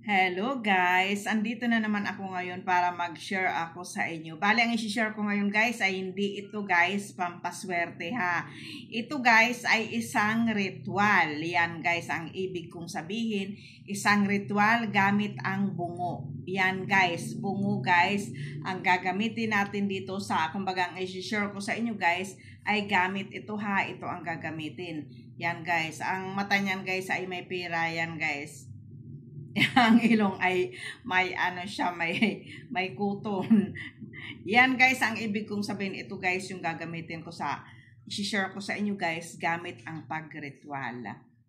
Hello guys! Andito na naman ako ngayon para mag-share ako sa inyo. Bali, ang i-share ko ngayon guys ay hindi ito guys pampaswerte ha. Ito guys ay isang ritual. Yan guys ang ibig kong sabihin. Isang ritual gamit ang bungo. Yan guys, bungo guys ang gagamitin natin dito sa, kumbaga ang i-share ko sa inyo guys ay gamit ito ha. Ito ang gagamitin. Yan guys, ang mata niyan guys ay may pira yan guys. Ang ilong ay may ano siya, may kuton. Yan guys, ang ibig kong sabihin, ito guys yung gagamitin ko sa, i-share ko sa inyo guys, gamit ang pagritual.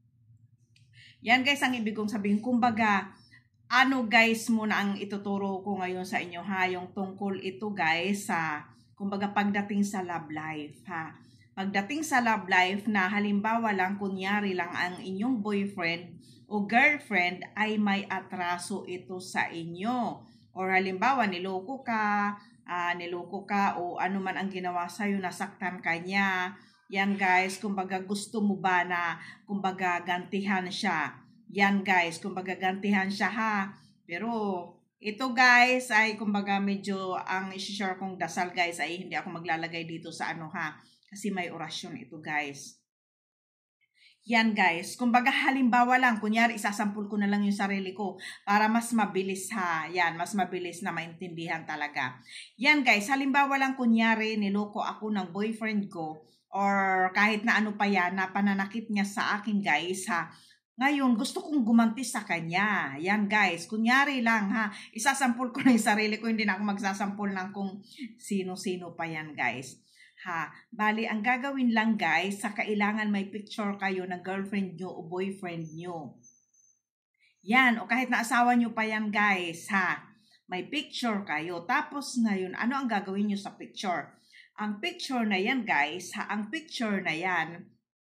Yan guys, ang ibig kong sabihin, kumbaga, ano guys muna ang ituturo ko ngayon sa inyo ha, yung tungkol ito guys sa, kumbaga pagdating sa love life ha. Pagdating sa love life na halimbawa lang, kunyari lang ang inyong boyfriend o girlfriend ay may atraso ito sa inyo. Or halimbawa, niloko ka o ano man ang ginawa sa'yo, nasaktan ka niya. Yan guys, kumbaga gusto mo ba na kumbaga gantihan siya. Yan guys, kumbaga gantihan siya ha. Pero ito guys ay kumbaga medyo ang i-share kong dasal guys ay hindi ako maglalagay dito sa ano ha. Kasi may orasyon ito guys. Yan guys, kumbaga halimbawa lang, kunyari isasampul ko na lang yung sarili ko para mas mabilis ha. Yan, mas mabilis na maintindihan talaga. Yan guys, halimbawa lang kunyari niloko ako ng boyfriend ko or kahit na ano pa yan na pananakit niya sa akin guys ha. Ngayon, gusto kong gumanti sa kanya. Yan guys, kunyari lang ha. Isasampul ko na yung sarili ko, hindi na ako magsasampul ng kung sino-sino pa yan guys. Ha, bali ang gagawin lang guys, sa kailangan may picture kayo ng girlfriend nyo o boyfriend nyo. Yan, o kahit na asawa nyo pa yan guys, ha. May picture kayo. Tapos ngayon, ano ang gagawin nyo sa picture? Ang picture na yan guys, ha, ang picture na yan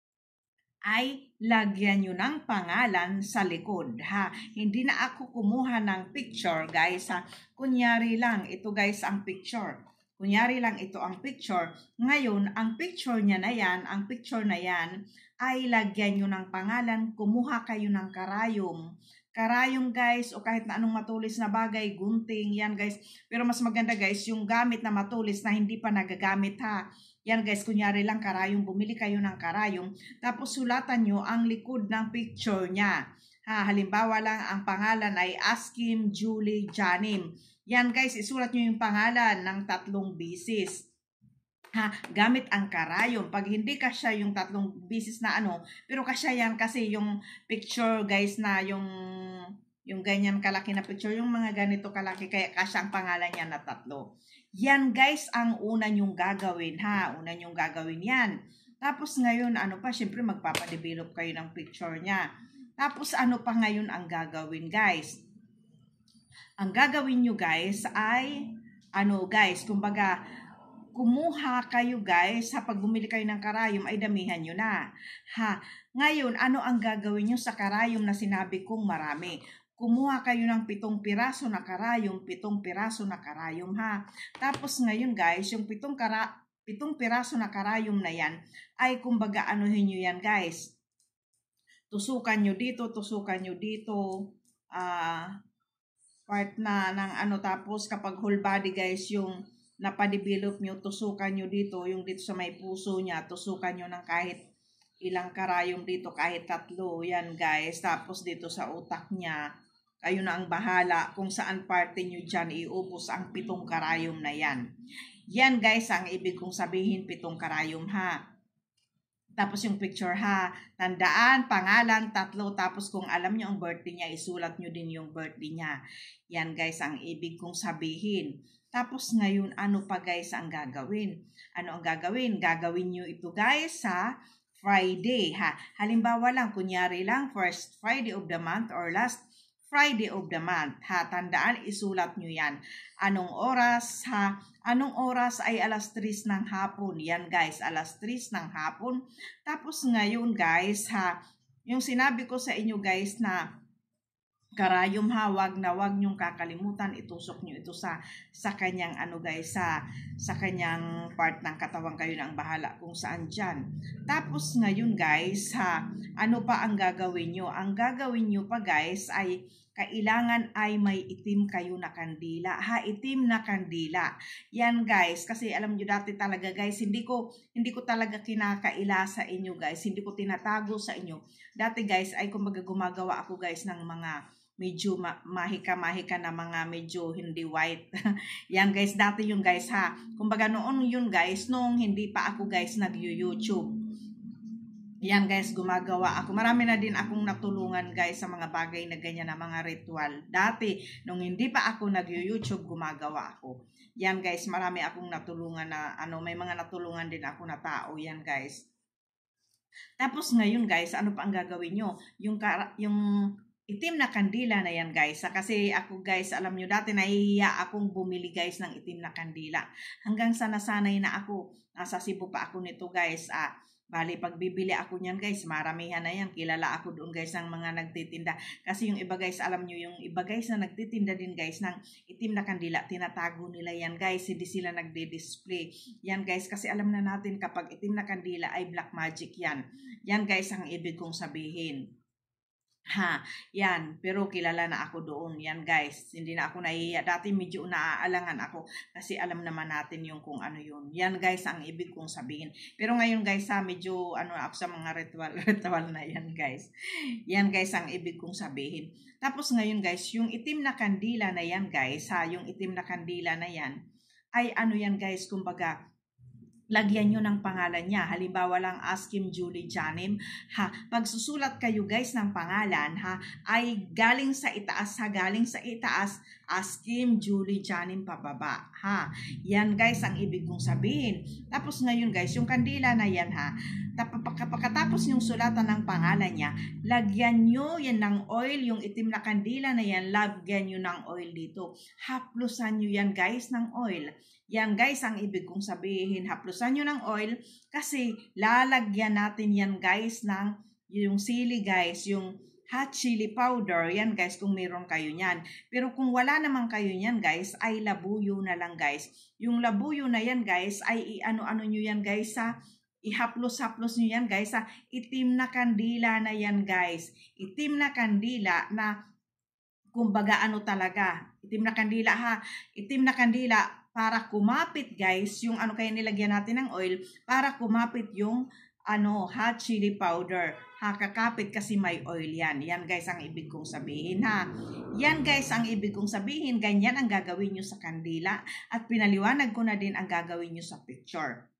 ay lagyan nyo ng pangalan sa likod, ha. Hindi na ako kumuha ng picture guys, ha. Kunyari lang, ito guys ang picture. Kunyari lang ito ang picture. Ngayon, ang picture niya na yan, ang picture na yan, ay lagyan nyo ng pangalan, kumuha kayo ng karayom. Karayom guys, o kahit na anong matulis na bagay, gunting, yan guys. Pero mas maganda guys, yung gamit na matulis na hindi pa nagagamit ha. Yan guys, kunyari lang karayom, bumili kayo ng karayom. Tapos sulatan nyo ang likod ng picture niya. Ha, halimbawa lang, ang pangalan ay Askim Julie Janim. Yan guys, isulat nyo yung pangalan ng 3 bisis. Ha, gamit ang karayom. Pag hindi kasya yung 3 bisis na ano, pero kasya yan kasi yung picture guys na yung ganyan kalaki na picture, yung mga ganito kalaki, kaya kasya ang pangalan niya na 3. Yan guys, ang una nyong gagawin ha. Una nyong gagawin yan. Tapos ngayon, ano pa, syempre magpapadevelop kayo ng picture niya. Tapos ano pa ngayon ang gagawin guys? Ang gagawin nyo guys ay, ano guys, kumbaga, kumuha kayo guys, sa pag bumili kayo ng karayom ay damihan nyo na. Ha, ngayon, ano ang gagawin nyo sa karayom na sinabi kong marami? Kumuha kayo ng 7 piraso na karayom, 7 piraso na karayom ha. Tapos ngayon guys, yung 7 piraso na karayom na yan, ay kumbaga anuhin nyo yan guys. Tusukan nyo dito, part na ng ano, tapos kapag whole body guys yung napadevelop nyo, tusukan nyo dito, yung dito sa may puso niya, tusukan nyo ng kahit ilang karayom dito, kahit 3, yan guys. Tapos dito sa utak niya, kayo na ang bahala kung saan parte nyo dyan iubos ang 7 karayom na yan. Yan guys, ang ibig kong sabihin, 7 karayom ha. Tapos yung picture ha, tandaan, pangalan, 3, tapos kung alam nyo ang birthday niya, isulat nyo din yung birthday niya. Yan guys, ang ibig kong sabihin. Tapos ngayon, ano pa guys ang gagawin? Ano ang gagawin? Gagawin nyo ito guys sa Friday ha. Halimbawa lang, kunyari lang, first Friday of the month or last Friday of the month ha. Tandaan, isulat nyo yan. Anong oras ha? Anong oras ay 3:00 ng hapon. Yan guys, 3:00 ng hapon. Tapos ngayon guys ha, yung sinabi ko sa inyo guys na karayom ha, wag nyong kakalimutan, itusok nyo ito sa kanyang ano guys, sa kanyang part ng katawan, kayo na ang bahala kung saan dyan. Tapos ngayon guys ha, ano pa ang gagawin nyo? Ang gagawin nyo pa guys ay kailangan ay may itim kayo na kandila. Ha, itim na kandila. Yan guys, kasi alam nyo dati talaga guys, hindi ko talaga kinakaila sa inyo guys. Hindi ko tinatago sa inyo. Dati guys ay kumbaga gumagawa ako guys ng mga medyo mahika-mahika na mga medyo hindi white. Yan guys, dati yung guys ha. Kumbaga noon yun guys, nung hindi pa ako guys nag-YouTube. Yan guys, gumagawa ako. Marami na din akong natulungan guys sa mga bagay na ganyan na mga ritual. Dati, nung hindi pa ako nag-YouTube, gumagawa ako. Yan guys, marami akong natulungan na, may mga natulungan din ako na tao. Yan guys. Tapos ngayon guys, ano pa ang gagawin nyo? Yung itim na kandila na yan guys. Kasi ako guys, alam nyo dati nahihiya akong bumili guys ng itim na kandila. Hanggang sa nasanay na ako. Nasa Cebu pa ako nito guys. Bali, pag bibili ako niyan guys, maramihan na yan. Kilala ako doon guys ng mga nagtitinda. Kasi yung iba guys, alam nyo, yung iba guys na nagtitinda din guys ng itim na kandila, tinatago nila yan guys. Hindi sila nagde-display. Yan guys, kasi alam na natin kapag itim na kandila ay black magic yan. Yan guys ang ibig kong sabihin. Ha, yan. Pero kilala na ako doon. Yan guys. Hindi na ako nahihiya. Dati medyo naaalangan ako kasi alam naman natin yung kung ano yun. Yan guys ang ibig kong sabihin. Pero ngayon guys medyo ako sa mga ritual na yan guys. Yan guys ang ibig kong sabihin. Tapos ngayon guys, yung itim na kandila na yan guys, yung itim na kandila na yan, ay yan guys, kumbaga, lagyan nyo ng pangalan niya. Halimbawa lang, Askim Julie Janim. Pag susulat kayo guys ng pangalan, ay galing sa itaas, galing sa itaas, Askim Julie Janim pababa. Yan guys ang ibig kong sabihin. Tapos ngayon guys, yung kandila na yan pagkatapos yung sulatan ng pangalan niya, lagyan nyo yan ng oil, yung itim na kandila na yan, lagyan nyo ng oil dito. Haplusan nyo yan guys ng oil. Yan guys ang ibig kong sabihin, haplusan nyo ng oil kasi lalagyan natin yan guys ng yung sili guys, yung hot chili powder, yan guys kung meron kayo niyan. Pero kung wala naman kayo niyan guys, ay labuyo na lang guys. Yung labuyo na yan guys, ay ano nyo yan guys ihaplos-haplos nyo yan guys itim na kandila na yan guys. Itim na kandila na kumbaga talaga, itim na kandila itim na kandila para kumapit guys, yung kaya nilagyan natin ng oil, para kumapit yung hot chili powder. Kakapit kasi may oil yan. Yan guys ang ibig kong sabihin Yan guys ang ibig kong sabihin. Ganyan ang gagawin nyo sa kandila. At pinaliwanag ko na din ang gagawin nyo sa picture.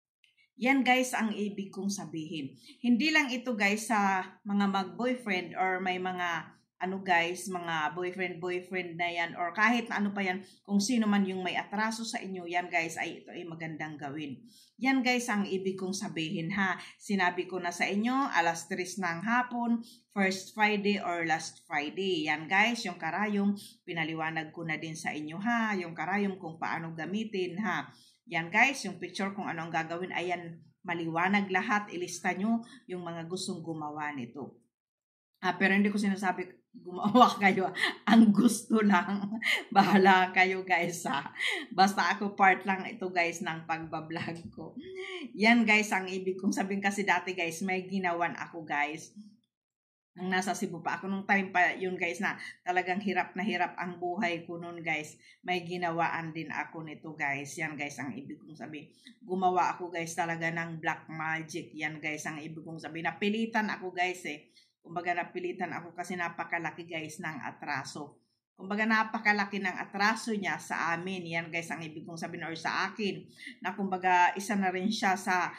Yan guys ang ibig kong sabihin. Hindi lang ito guys sa mga mag-boyfriend or may mga guys, mga boyfriend na yan or kahit na pa yan, kung sino man yung may atraso sa inyo, yan guys ay ito ay magandang gawin. Yan guys ang ibig kong sabihin Sinabi ko na sa inyo, alas 3 ng hapon, first Friday or last Friday. Yan guys, yung karayom, pinaliwanag ko na din sa inyo yung karayom kung paano gamitin Yan guys, yung picture kung ano ang gagawin, ayan, maliwanag lahat, ilista nyo yung mga gustong gumawa nito. Pero hindi ko sinasabi gumawa kayo. Ang gusto lang. Bahala kayo guys Basta ako part lang ito guys ng pagbablog ko. Yan guys ang ibig kong sabihin kasi dati guys may ginawan ako guys. Nung nasa Cebu pa ako nung time pa yun guys na talagang hirap na hirap ang buhay ko nun guys. May ginawaan din ako nito guys. Yan guys ang ibig kong sabihin. Gumawa ako guys talaga ng black magic. Yan guys ang ibig kong sabihin. Napilitan ako guys Kumbaga napilitan ako kasi napakalaki guys ng atraso. Kumbaga napakalaki ng atraso niya sa amin. Yan guys ang ibig kong sabihin or sa akin. Na kumbaga isa na rin siya sa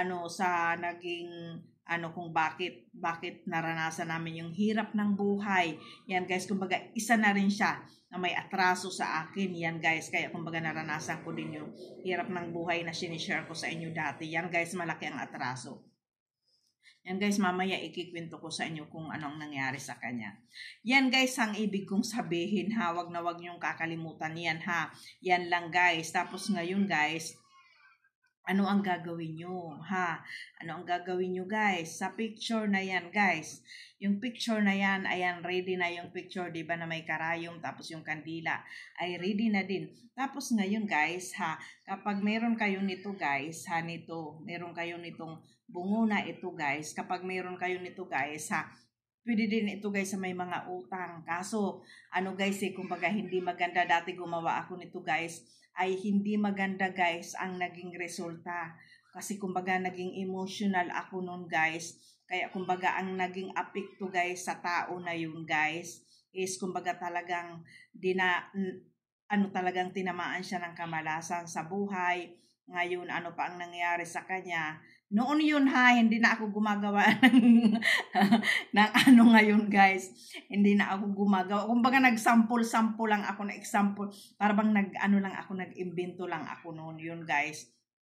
sa naging kung bakit naranasan namin yung hirap ng buhay. Yan guys, kumbaga isa na rin siya na may atraso sa akin. Yan guys, kaya kumbaga naranasan ko din yung hirap ng buhay na sinishare ko sa inyo dati. Yan guys, malaki ang atraso. Yan guys, mamaya ikikwento ko sa inyo kung anong nangyari sa kanya. Yan guys, ang ibig kong sabihin wag na wag niyong kakalimutan yan Yan lang guys. Tapos ngayon guys, ano ang gagawin nyo Ano ang gagawin nyo guys? Sa picture na yan guys. Yung picture na yan, ayan, ready na yung picture, diba na may karayom, tapos yung kandila ay ready na din. Tapos ngayon guys kapag meron kayo nito guys meron kayo nitong bungo na ito guys. Kapag meron kayo nito guys Pwede din ito guys sa may mga utang. Kaso, ano guys kumbaga hindi maganda. Dati gumawa ako nito guys, ay hindi maganda guys ang naging resulta. Kasi kumbaga naging emotional ako noon guys. Kaya kumbaga ang naging apekto guys sa tao na yun guys, is kumbaga talagang talagang tinamaan siya ng kamalasan sa buhay. Ngayon, ano pa ang nangyari sa kanya? Noon yun hindi na ako gumagawa ng ano ngayon guys. Hindi na ako gumagawa. Kumbaga nag-sample lang ako na example. Para bang lang ako, nag-imbento lang ako noon yun guys.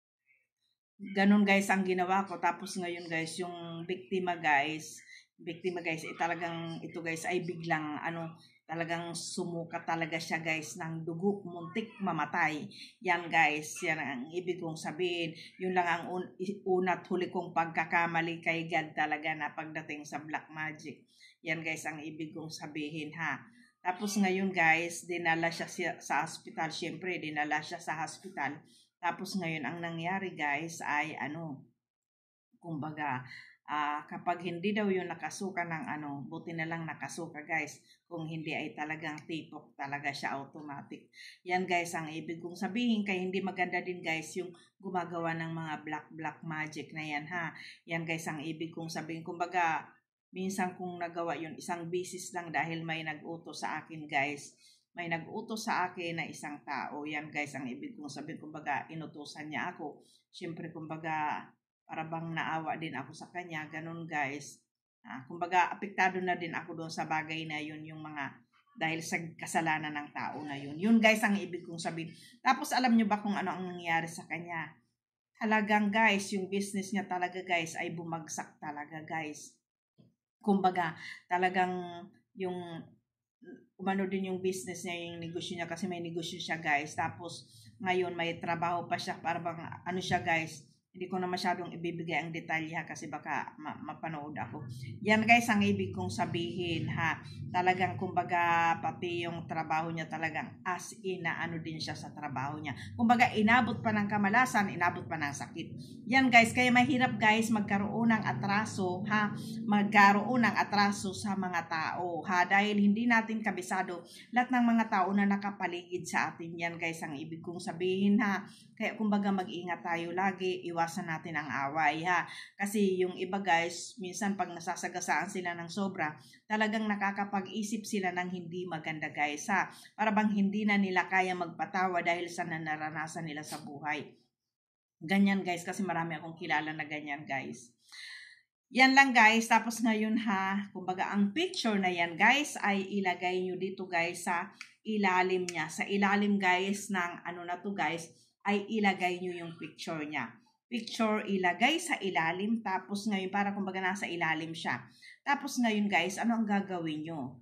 Ganun guys ang ginawa ko. Tapos ngayon guys, yung biktima guys, talagang ito guys ay biglang talagang sumuka talaga siya guys ng dugo, muntik mamatay. Yan guys, yan ang ibig kong sabihin. Yun lang ang una't huli kong pagkakamali kay God talaga na pagdating sa black magic. Yan guys ang ibig kong sabihin Tapos ngayon guys, dinala siya sa hospital. Syempre, dinala siya sa hospital. Tapos ngayon ang nangyari guys ay kumbaga kapag hindi daw yung nakasuka ng buti na lang nakasuka guys. Kung hindi ay talagang tipok talaga siya automatic. Yan guys ang ibig kong sabihin. Kaya hindi maganda din guys yung gumagawa ng mga black magic na yan Yan guys ang ibig kong sabihin. Kumbaga minsan kung nagawa yun isang bisis lang dahil may nag-utos sa akin guys. May nag-utos sa akin na isang tao. Yan guys ang ibig kong sabihin. Kumbaga inutusan niya ako. Siyempre kumbaga para bang naawa din ako sa kanya. Ganun guys. Kumbaga apektado na din ako doon sa bagay na yun, yung mga dahil sa kasalanan ng tao na yun. Yun guys ang ibig kong sabihin. Tapos alam nyo ba kung ano ang nangyari sa kanya? Talagang guys, yung business niya talaga guys ay bumagsak talaga guys. Kumbaga talagang yung umano din yung business niya, yung negosyo niya, kasi may negosyo siya guys. Tapos ngayon may trabaho pa siya, para bang siya guys. Hindi ko na masyadong ibibigay ang detalye kasi baka mapanood ako. Yan guys ang ibig kong sabihin Talagang kumbaga pati yung trabaho niya talagang as in na din siya sa trabaho niya. Kumbaga inabot pa ng kamalasan, inabot pa ng sakit. Yan guys, kaya mahirap guys magkaroon ng atraso Magkaroon ng atraso sa mga tao dahil hindi natin kabisado lahat ng mga tao na nakapaligid sa atin. Yan guys ang ibig kong sabihin Kaya kumbaga mag-ingat tayo lagi, iwasan natin ang away Kasi yung iba guys, minsan pag nasasagasaan sila ng sobra, talagang nakakapag-isip sila ng hindi maganda guys Para bang hindi na nila kaya magpatawa dahil sa naranasan nila sa buhay. Ganyan guys, kasi marami akong kilala na ganyan guys. Yan lang guys. Tapos ngayon kumbaga ang picture na yan guys ay ilagay nyo dito guys sa ilalim niya. Sa ilalim guys ng na to guys, ay ilagay nyo yung picture niya. Picture ilagay sa ilalim. Tapos ngayon para kumbaga nasa ilalim siya. Tapos ngayon guys, ano ang gagawin nyo?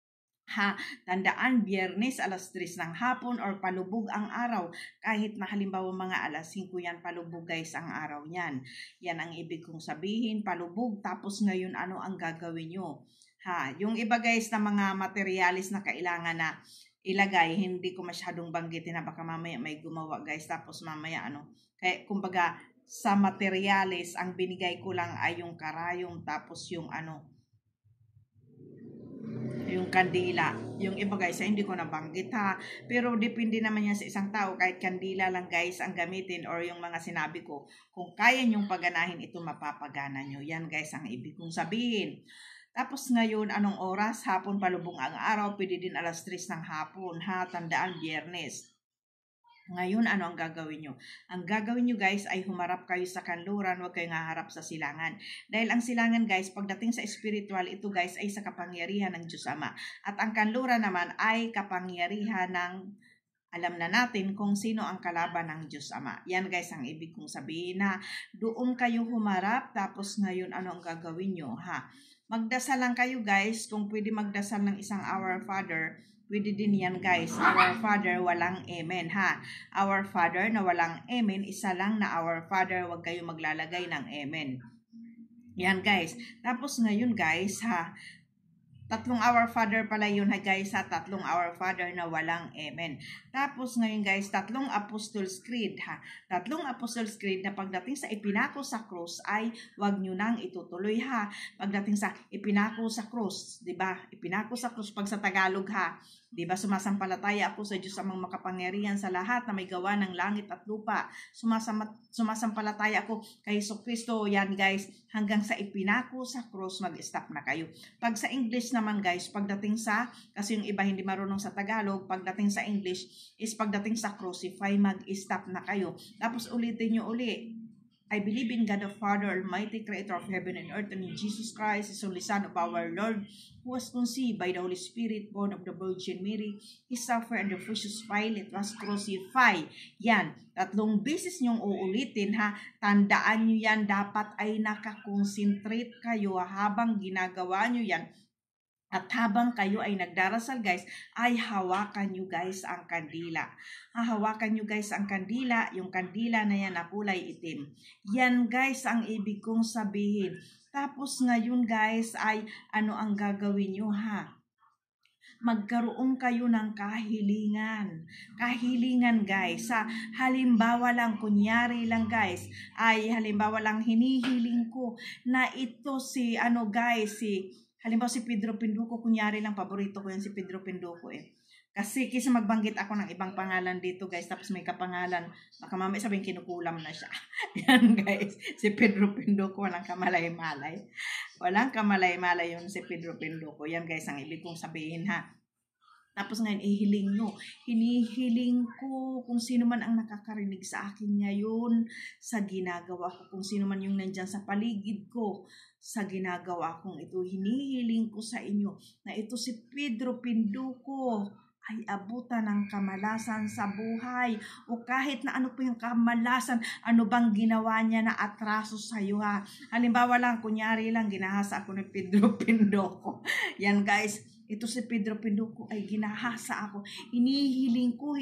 Tandaan, Biyernes alas 3 ng hapon or palubog ang araw. Kahit na halimbawa mga alas 5 yan, palubog guys ang araw niyan. Yan ang ibig kong sabihin, palubog. Tapos ngayon, ano ang gagawin nyo? Yung iba guys na mga materialis na kailangan na ilagay, hindi ko masyadong banggitin na baka mamaya may gumawa guys. Tapos mamaya kaya kumbaga sa materialis, ang binigay ko lang ay yung karayom, tapos yung yung kandila. Yung iba guys, hindi ko nabanggit Pero depende naman yan sa isang tao. Kahit kandila lang guys ang gamitin or yung mga sinabi ko. Kung kaya nyong paganahin, ito mapapagana nyo. Yan guys ang ibig kong sabihin. Tapos ngayon, anong oras? Hapon palubong ang araw. Pwede din alas 3 ng hapon. Tandaan, Biyernes. Ngayon, ano ang gagawin nyo? Ang gagawin nyo guys ay humarap kayo sa kanluran, huwag kayong haharap sa silangan. Dahil ang silangan guys, pagdating sa spiritual, ito guys ay sa kapangyarihan ng Diyos Ama. At ang kanluran naman ay kapangyarihan ng, alam na natin kung sino ang kalaban ng Diyos Ama. Yan guys ang ibig kong sabihin doon kayo humarap. Tapos ngayon, ano ang gagawin nyo Magdasal lang kayo guys, kung pwede magdasal ng isang Our Father. Pwede din yan guys. Our Father, walang amen Our Father na walang amen, isa lang na Our Father, wag kayo maglalagay ng amen. Yan guys. Tapos ngayon guys Tatlong Our Father pala yun ha guys, sa tatlong Our Father na walang amen. Tapos ngayon guys, tatlong Apostles' Creed ha. Tatlong Apostles' Creed na pagdating sa ipinako sa cross ay wag nyo nang itutuloy ha. Pagdating sa ipinako sa cross, di ba? Ipinako sa cross pag sa Tagalog ha. Di ba, sumasampalataya ako sa Diyos amang makapangyarihan sa lahat na may gawa ng langit at lupa. Sumasampalataya ako kay Jesucristo. Yan guys, hanggang sa ipinako sa cross, mag-stop na kayo. Pag sa English naman guys, pagdating sa, kasi yung iba hindi marunong sa Tagalog, pagdating sa English is pagdating sa crucify, mag-stop na kayo. Tapos ulitin nyo uli. I believe in God the Father, Almighty, Creator of heaven and earth, and in Jesus Christ, His only Son of our Lord, who was conceived by the Holy Spirit, born of the Virgin Mary. He suffered under Pontius Pilate, was crucified. Yan, tatlong beses nyong uulitin ha. Tandaan nyo yan, dapat ay nakakonsentrate kayo habang ginagawa nyo yan. At habang kayo ay nagdarasal guys, ay hawakan nyo guys ang kandila. Hawakan nyo guys ang kandila, yung kandila na yan na kulay itim. Yan guys ang ibig kong sabihin. Tapos ngayon guys ay ano ang gagawin nyo ha? Magkaroon kayo ng kahilingan. Kahilingan guys. Sa halimbawa lang, kunyari lang guys, ay halimbawa lang hinihiling ko na ito si ano guys, halimbawa si Pedro Pinduco, kunyari lang, paborito ko yan si Pedro Pinduco eh. Kasi kisa magbanggit ako ng ibang pangalan dito guys, tapos may kapangalan, baka mamaya sabihin kinukulam na siya. Yan guys, si Pedro Pinduco, walang kamalay-malay. Walang kamalay-malay yun si Pedro Pinduco. Yan guys, ang ibig kong sabihin ha. Tapos ngayon, ihiling nyo. Hinihiling ko kung sino man ang nakakarinig sa akin ngayon sa ginagawa ko. Kung sino man yung nandyan sa paligid ko sa ginagawa kong ito. Hinihiling ko sa inyo na ito si Pedro Pinduco ay abutan ng kamalasan sa buhay. O kahit na ano po yung kamalasan, ano bang ginawa niya na atraso sa iyo ha. Halimbawa lang, kunyari lang, ginahasa ako ni Pedro Pinduco. Yan guys. Ito si Pedro Pinduco ay ginahasa ako. Hinihiling ko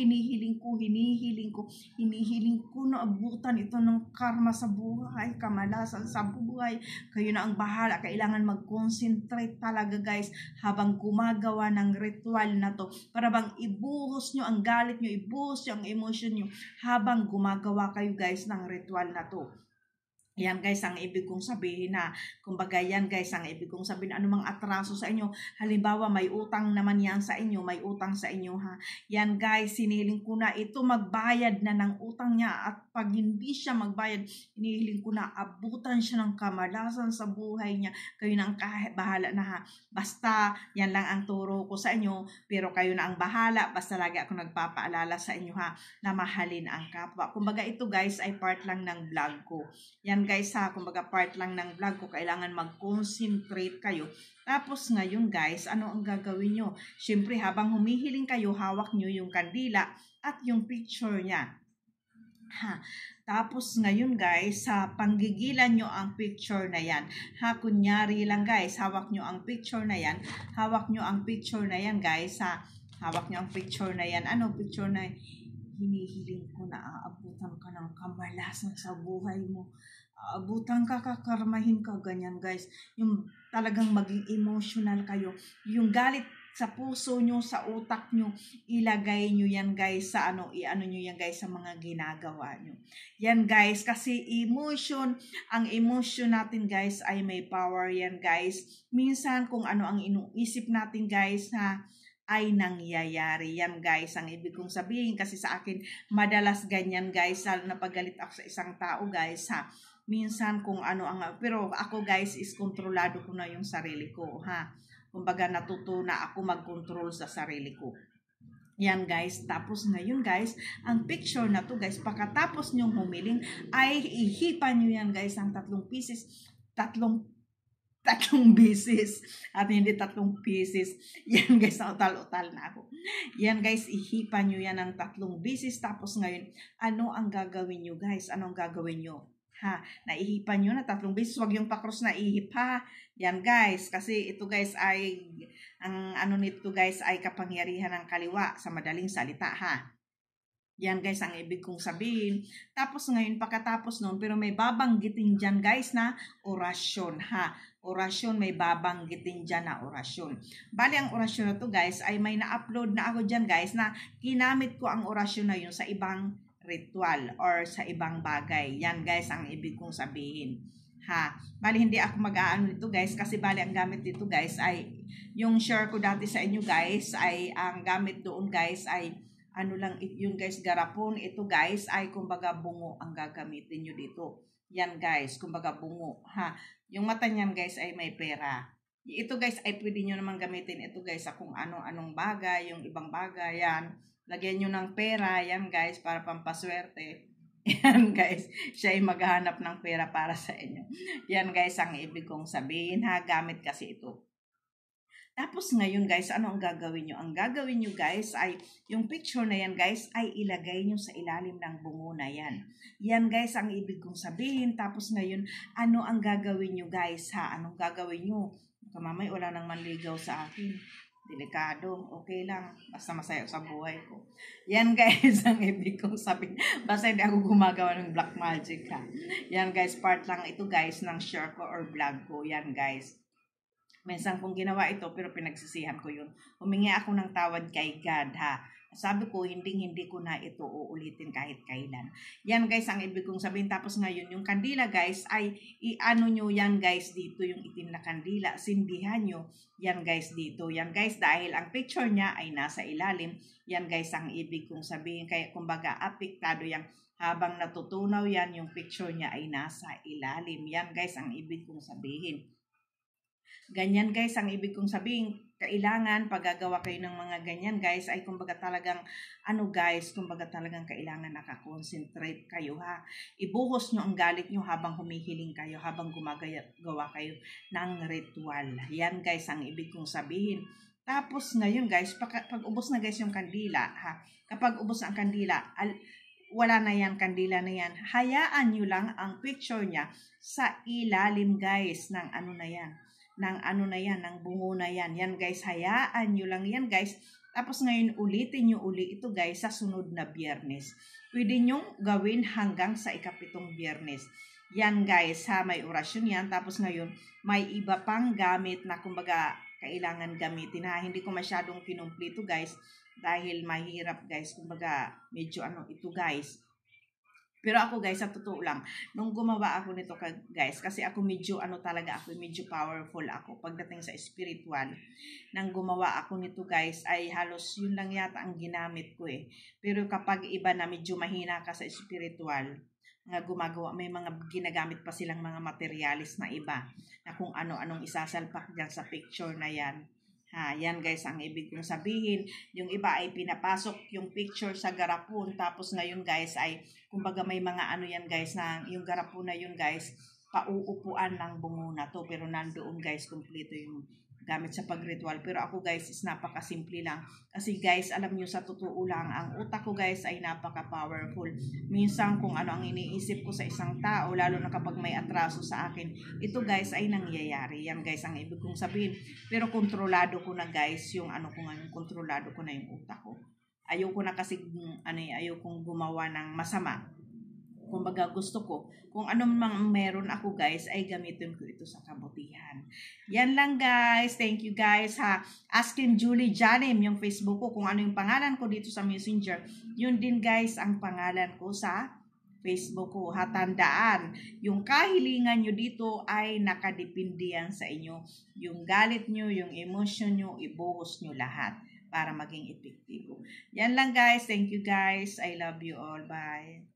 na abutan ito ng karma sa buhay, kamalasan sa buhay. Kayo na ang bahala. Kailangan mag-concentrate talaga guys habang gumagawa ng ritual na to. Para bang ibuhos nyo ang galit nyo, ibuhos nyo ang emotion nyo habang gumagawa kayo guys ng ritual na to. Yan guys ang ibig kong sabihin na, kumbaga yan guys ang ibig kong sabihin, anumang atraso sa inyo, halimbawa may utang naman yan sa inyo, may utang sa inyo ha. Yan guys, sinihiling ko na ito magbayad na ng utang niya at pag hindi siya magbayad, hinihiling ko na abutan siya ng kamalasan sa buhay niya. Kayo na ang bahala na ha. Basta yan lang ang turo ko sa inyo, pero kayo na ang bahala, basta lagi ako nagpapaalala sa inyo ha, na mahalin ang kapwa. Kumbaga ito guys ay part lang ng vlog ko. Yan guys ha, kumbaga part lang ng vlog ko, kailangan mag-concentrate kayo. Tapos ngayon guys, ano ang gagawin nyo? Siyempre habang humihiling kayo, hawak nyo yung kandila at yung picture niya. Ha. Tapos ngayon guys, sa panggigilan nyo ang picture na yan. Ha, kunyari lang guys, hawak nyo ang picture na yan. Hawak nyo ang picture na yan guys ha. Hawak nyo ang picture na yan. Ano picture na yan? Hinihiling ko na aabutan ka ng kamalasan sa buhay mo. Aabutan ka, kakarmahin ka, ganyan guys. Yung talagang maging emotional kayo. Yung galit sa puso nyo, sa utak nyo, ilagay nyo yan guys sa ano, iano nyo yan guys sa mga ginagawa nyo. Yan guys, kasi emotion, ang emotion natin guys ay may power yan guys. Minsan kung ano ang inuisip natin guys ha, ay nangyayari. Yan guys, ang ibig kong sabihin kasi sa akin, madalas ganyan guys, lalo na paggalit ako sa isang tao guys ha. Minsan kung ano ang, pero ako guys is kontrolado ko na yung sarili ko ha. Kumbaga natutunan ako mag-control sa sarili ko. Yan guys, tapos ngayon guys, ang picture na to guys, pagkatapos nyong humiling, ay ihipan nyo yan guys ang 3 pieces, tatlong beses at hindi 3 pieces. Yan guys, utal-utal na ako. Yan guys, ihipan nyo yan ng 3 beses. Tapos ngayon, ano ang gagawin nyo guys? Ano ang gagawin nyo? Ha, naihipan nyo na 3 beses. Huwag yung pakros na ihip ha. Yan guys, kasi ito guys ay, ang ano nito guys ay kapangyarihan ng kaliwa sa madaling salita ha. Yan guys ang ibig kong sabihin. Tapos ngayon pagkatapos nun, pero may babanggitin dyan guys na orasyon ha. orasyon, may babanggitin dyan na orasyon. Bali, ang orasyon na to guys ay may na-upload na ako dyan guys na ginamit ko ang orasyon na yun sa ibang ritual or sa ibang bagay. Yan guys ang ibig kong sabihin. Ha, bali hindi ako mag-aano nito guys kasi bali ang gamit dito guys ay yung share ko dati sa inyo guys ay ang gamit doon guys ay ano lang yung guys garapon. Ito guys ay kumbaga bungo ang gagamitin nyo dito. Yan guys, kumbaga bungo. Ha, yung mata niyan guys ay may pera. Ito guys ay pwede nyo naman gamitin ito guys sa kung anong bagay, yung ibang bagay yan. Lagyan nyo ng pera yan guys para pampaswerte. Yan guys, siya ay maghahanap ng pera para sa inyo. Yan guys ang ibig kong sabihin ha, gamit kasi ito. Tapos ngayon guys, ano ang gagawin nyo? Ang gagawin nyo guys ay, yung picture na yan guys, ay ilagay nyo sa ilalim ng bungo na yan. Yan guys ang ibig kong sabihin. Tapos ngayon, ano ang gagawin nyo guys ha? Anong gagawin nyo? Kamamay, wala nang manligaw sa akin. Delikado, okay lang. Basta masaya sa buhay ko. Yan guys, ang ibig kong sabihin. Basta hindi ako gumagawa ng black magic ha. Yan guys, part lang ito guys ng share ko or vlog ko. Yan guys. Minsan kong ginawa ito pero pinagsisihan ko yun. Humingi ako ng tawad kay God ha. Sabi ko, hindi ko na ito uulitin kahit kailan. Yan guys, ang ibig kong sabihin. Tapos ngayon, yung kandila guys, ay i-ano nyo yan guys dito, yung itim na kandila. Sindihan nyo yan guys dito. Yan guys, dahil ang picture niya ay nasa ilalim. Yan guys, ang ibig kong sabihin. Kaya kumbaga, apektado yan. Habang natutunaw yan, yung picture niya ay nasa ilalim. Yan guys, ang ibig kong sabihin. Ganyan guys, ang ibig kong sabihin, kailangan paggagawa kayo ng mga ganyan guys, ay kumbaga talagang, ano guys, kumbaga talagang kailangan nakakonsentrate kayo ha. Ibuhos nyo ang galit nyo habang humihiling kayo, habang gumagawa kayo ng ritual. Yan guys, ang ibig kong sabihin. Tapos ngayon guys, pag ubos na guys yung kandila ha, kapag ubos ang kandila, wala na yan, kandila na yan, hayaan nyo lang ang picture niya sa ilalim guys ng ano na yan. Ng bungo na yan. Yan guys, hayaan nyo lang yan guys. Tapos ngayon, ulitin nyo uli ito guys sa sunod na Biyernes. Pwede nyo gawin hanggang sa ikapitong Biyernes. Yan guys, ha, may orasyon yan. Tapos ngayon, may iba pang gamit na kumbaga kailangan gamitin ha. Hindi ko masyadong kinumplito guys dahil mahirap guys. Kumbaga, medyo ito guys. Pero ako guys, sa totoo lang, nung gumawa ako nito guys, kasi ako medyo medyo powerful ako pagdating sa spiritual. Nang gumawa ako nito guys, ay halos yun lang yata ang ginamit ko eh. Pero kapag iba na medyo mahina ka sa spiritual, nga gumagawa, may mga ginagamit pa silang mga materialis na iba, na kung ano-anong isasalpak dyan sa picture na yan. Ha, yan guys ang ibig kong sabihin. Yung iba ay pinapasok yung picture sa garapon. Tapos ngayon guys ay kumbaga may mga yan guys na yung garapon na yun guys pauupuan ng bungo na to. Pero nandoon guys kumpleto yung gamit sa pagritual. Pero ako guys is napakasimple lang. Kasi guys alam nyo sa totoo lang ang utak ko guys ay napaka-powerful. Minsan kung ano ang iniisip ko sa isang tao lalo na kapag may atraso sa akin, ito guys ay nangyayari. Yan guys ang ibig kong sabihin. Pero kontrolado ko na guys yung ko ngayon, kontrolado ko na yung utak ko. Ayoko na kasi ayokong gumawa ng masama. Kumbaga gusto ko, kung ano mang meron ako guys, ay gamitin ko ito sa kabutihan. Yan lang guys. Thank you guys ha. Askin Julie Janim yung Facebook ko. Kung ano yung pangalan ko dito sa Messenger, yun din guys ang pangalan ko sa Facebook ko. Ha, tandaan, yung kahilingan nyo dito ay nakadepende yan sa inyo. Yung galit nyo, yung emotion nyo, ibuhos nyo lahat para maging epektibo. Yan lang guys. Thank you guys. I love you all. Bye.